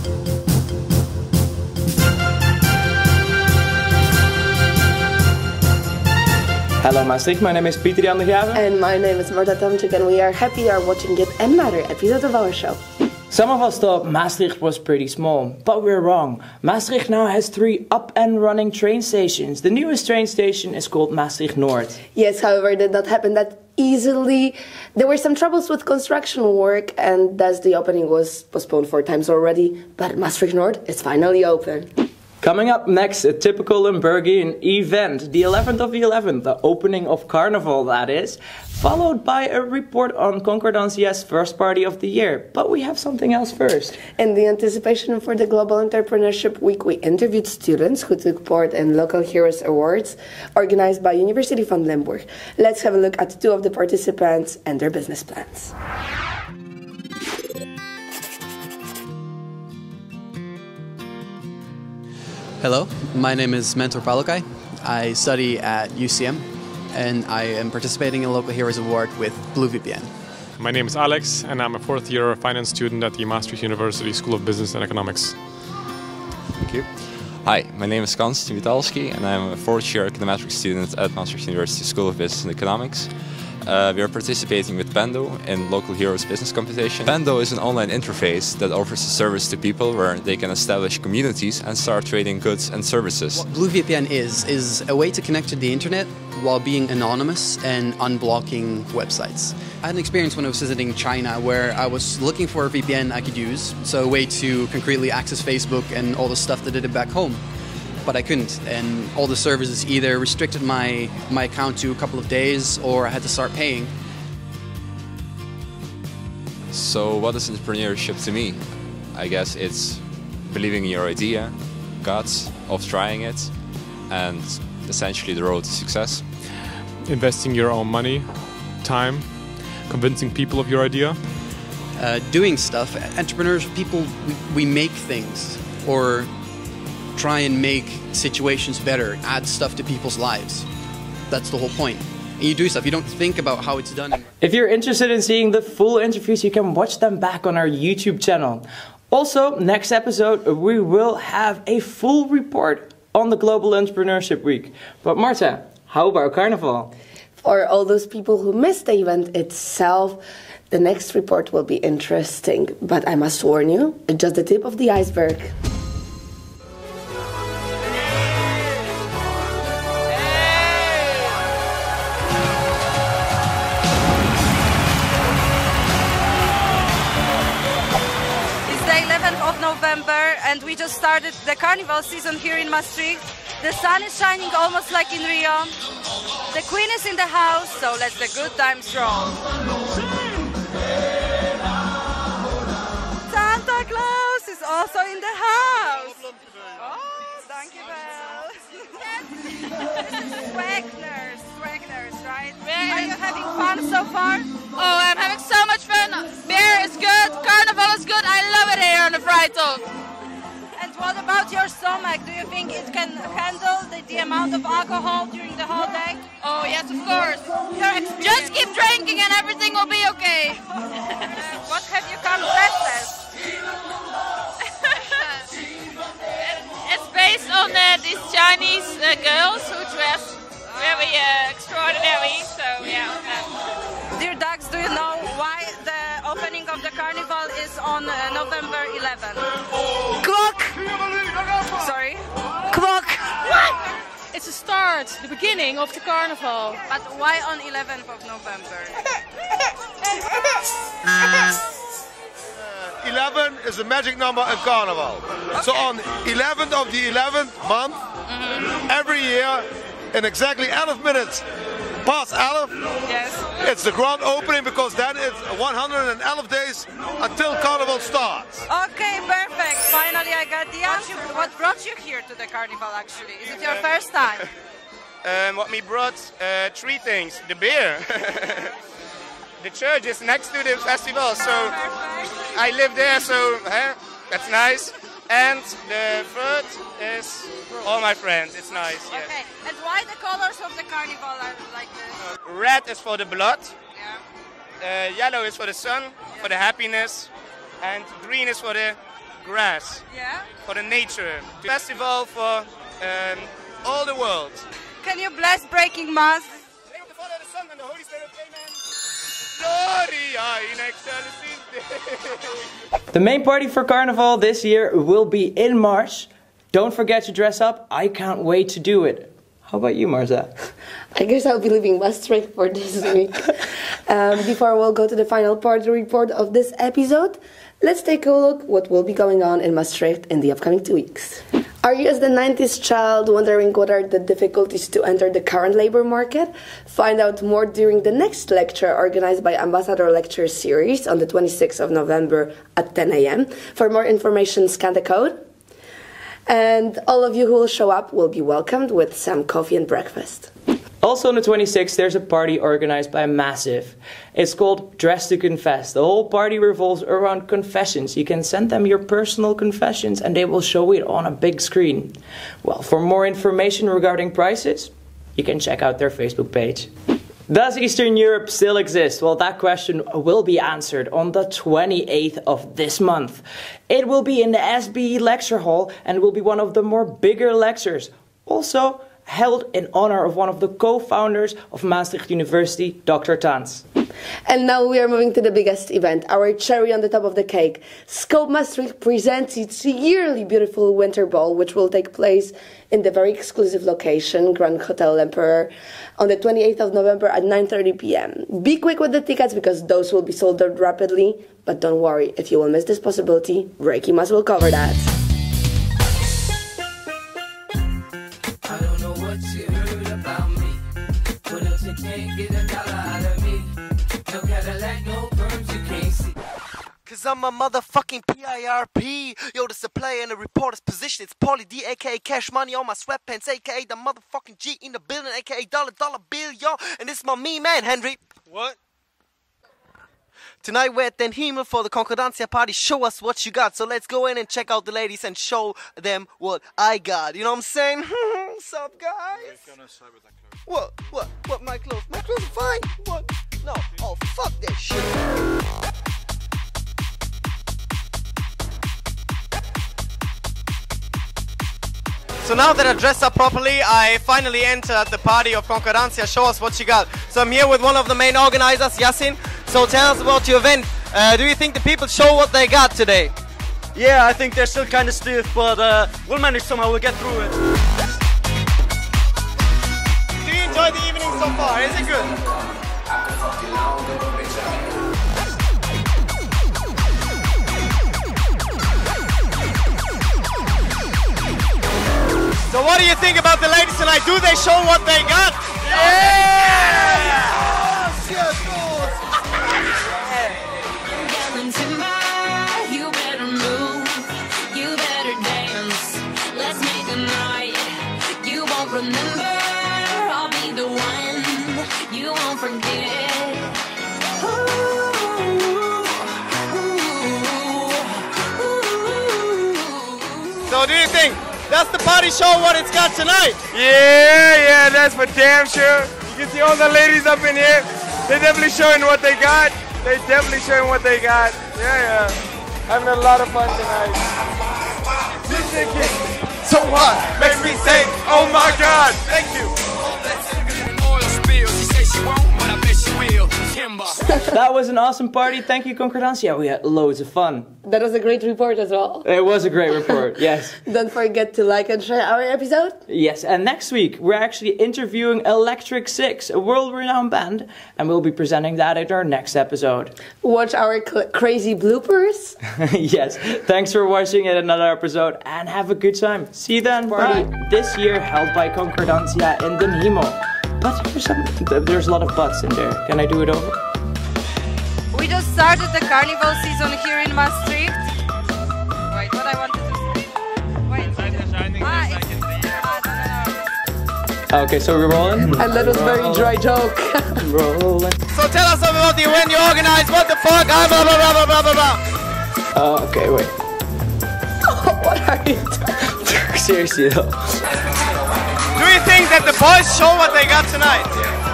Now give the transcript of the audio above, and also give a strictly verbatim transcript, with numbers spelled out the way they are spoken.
Hello Maastricht, my name is Pieter Jan de Graven. And my name is Marta Tomczyk, and we are happy you are watching yet another episode of our show. Some of us thought Maastricht was pretty small, but we're wrong. Maastricht now has three up and running train stations. The newest train station is called Maastricht Noord. Yes, however, it did not happen that easily. There were some troubles with construction work, and thus the opening was postponed four times already. But Maastricht Noord is finally open. Coming up next, a typical Limburgian event, the eleventh of the eleventh, the opening of Carnival, that is, followed by a report on Concordancia's first party of the year. But we have something else first. In the anticipation for the Global Entrepreneurship Week, we interviewed students who took part in Local Heroes Awards, organized by University van Limburg. Let's have a look at two of the participants and their business plans. Hello, my name is Mentor Pauly D. I study at U C M and I am participating in the Local Heroes Award with Blue V P N. My name is Alex and I'm a fourth year finance student at the Maastricht University School of Business and Economics. Thank you. Hi, my name is Konstantin Vitalski and I'm a fourth year econometric student at Maastricht University School of Business and Economics. Uh, we are participating with Pando in Local Heroes Business Competition. Pando is an online interface that offers a service to people where they can establish communities and start trading goods and services. What Blue V P N is, is a way to connect to the internet while being anonymous and unblocking websites. I had an experience when I was visiting China where I was looking for a V P N I could use, so a way to concretely access Facebook and all the stuff that I did back home. But I couldn't, and all the services either restricted my, my account to a couple of days or I had to start paying. So what is entrepreneurship to me? I guess it's believing in your idea, guts of trying it, and essentially the road to success. Investing your own money, time, convincing people of your idea. Uh, doing stuff. Entrepreneurs, people, we, we make things or try and make situations better, add stuff to people's lives. That's the whole point. And you do stuff, you don't think about how it's done. If you're interested in seeing the full interviews, you can watch them back on our YouTube channel. Also, next episode, we will have a full report on the Global Entrepreneurship Week. But Marta, how about Carnival? For all those people who missed the event itself, the next report will be interesting. But I must warn you, it's just the tip of the iceberg. of November and we just started the carnival season here in Maastricht. The sun is shining almost like in Rio. The Queen is in the house, so let the good times roll. Santa Claus is also in the house. Oh, thank you, Belle. This is Swagners, Swagners, right? Are you having fun so far? Oh, I'm having so much fun. Beer is good, carnival is good. I love it here on the Vrijdag. And what about your stomach? Do you think it can handle the, the amount of alcohol during the whole day? Oh, yes, of course. Just keep drinking and everything will be okay. uh, what have you come dressed as? It's based on uh, these Chinese uh, girls who dress very uh, extraordinary, so yeah. Um. Dear Dax, do you know why the opening of the carnival is on uh, November eleventh? Clock! Sorry? Clock! What? It's the start, the beginning of the carnival. But why on eleventh of November? eleven is the magic number in carnival. Okay. So on eleventh of the eleventh month, mm-hmm. every year, in exactly eleven minutes past eleven, yes. it's the grand opening because then it's one hundred eleven days until carnival starts. Okay, perfect. Finally I got the answer. What brought you here to the carnival actually? Is it your first time? um, what me brought? Uh, three things. The beer. The church is next to the festival, so perfect. I live there, so eh, that's nice. And the third is all my friends. It's nice. Yes. Okay. And why the colors of the carnival are like this? Red is for the blood. Yeah. Uh, yellow is for the sun, yeah. for the happiness, and green is for the grass. Yeah. For the nature. Festival for um, all the world. Can you bless BreakingMaas? The main party for Carnival this year will be in March. Don't forget to dress up. I can't wait to do it. How about you, Marza? I guess I'll be leaving Maastricht for this week. um, before we'll go to the final part of the report of this episode, let's take a look what will be going on in Maastricht in the upcoming two weeks. Are you, as the nineties child, wondering what are the difficulties to enter the current labor market? Find out more during the next lecture organized by Ambassador Lecture Series on the twenty-sixth of November at ten a m For more information, scan the code. And all of you who will show up will be welcomed with some coffee and breakfast. Also on the twenty-sixth, there's a party organized by Massive. It's called Dress to Confess. The whole party revolves around confessions. You can send them your personal confessions and they will show it on a big screen. Well, for more information regarding prices, you can check out their Facebook page. Does Eastern Europe still exist? Well, that question will be answered on the twenty-eighth of this month. It will be in the S B E lecture hall and will be one of the more bigger lectures. Also held in honor of one of the co-founders of Maastricht University, Doctor Tans. And now we are moving to the biggest event, our cherry on the top of the cake. Scope Maastricht presents its yearly beautiful winter ball, which will take place in the very exclusive location, Grand Hotel Emperor, on the twenty-eighth of November at nine thirty p m Be quick with the tickets because those will be sold out rapidly. But don't worry, if you will miss this possibility, BreakingMaas will cover that. I don't know what you heard about me. What else you can't get a dollar out of me? No Cadillac, no perms, you can't see. Cause I'm a motherfucking P I R P. Yo, this is a player in a reporter's position. It's Pauly D, aka Cash Money on my sweatpants, aka the motherfucking G in the building, aka Dollar Dollar Bill, yo. And this is my me man, Henry. What? Tonight we're at Den Himmel for the Concordancia party. Show us what you got. So let's go in and check out the ladies and show them what I got. You know what I'm saying? What's up, guys? What? What? What? My clothes? My clothes are fine. What? No. Oh, fuck that shit. So now that I dressed up properly, I finally entered the party of Concordancia. Show us what you got. So I'm here with one of the main organizers, Yasin. So tell us about your event. Uh, do you think the people show what they got today? Yeah, I think they're still kind of stiff, but uh, we'll manage somehow. We'll get through it. Do you enjoy the evening so far? Is it good? So what do you think about the ladies tonight? Do they show what they got? Yeah! Yes, yes, You better move, you better dance. Let's make a night you won't remember. I'll be the one you won't forget. Ooh, ooh, ooh. So do you think? Does the party show what it's got tonight? Yeah, yeah, that's for damn sure. You can see all the ladies up in here. They're definitely showing what they got. They're definitely showing what they got. Yeah, yeah. Having a lot of fun tonight. So what? Makes me say, oh my God. Thank you. That was an awesome party. Thank you, Concordancia. We had loads of fun. That was a great report as well. It was a great report, yes. Don't forget to like and share our episode. Yes, and next week we're actually interviewing Electric Six, a world-renowned band, and we'll be presenting that in our next episode. Watch our cl- crazy bloopers. Yes, thanks for watching it another episode, and have a good time. See you then. Party this year held by Concordancia in Den Himmel. But there's, some, there's a lot of buts in there. Can I do it over? We just started the carnival season here in Maastricht. Wait, what I wanted to say? Wait. Ah, it's, ah, okay, so we're rolling? And that was a very dry joke. Rolling. So tell us something about the event you organized. What the fuck? Ah, blah, blah, blah, blah, blah, blah, blah. Uh, okay, wait. What are you doing? Seriously though. Do you think that the boys show what they got tonight?